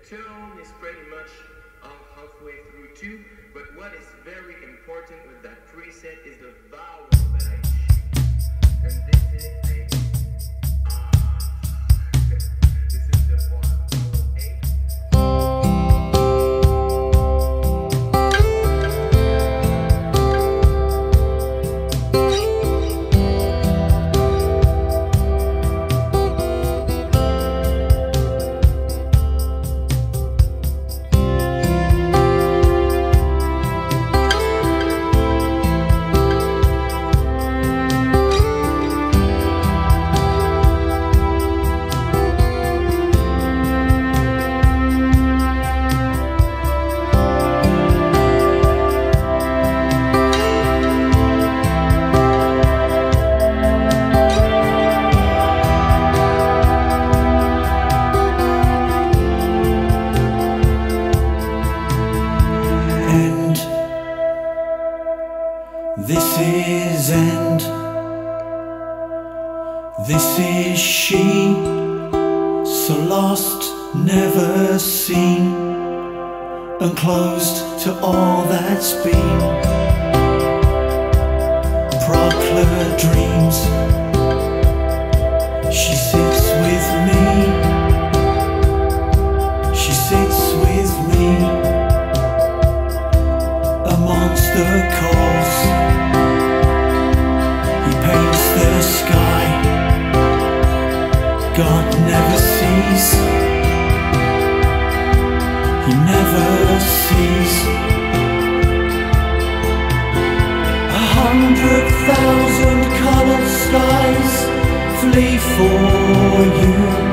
tone is pretty much halfway through too, but what is very important with that preset is the vowel that I choose. And this is a this is the vowel This is end. This is she, so lost, never seen, and closed to all that's been. Procler dreams. She sits with me. She sits with me amongst the coals. The sky, God never sees. He never sees. 100,000 colored skies flee for you.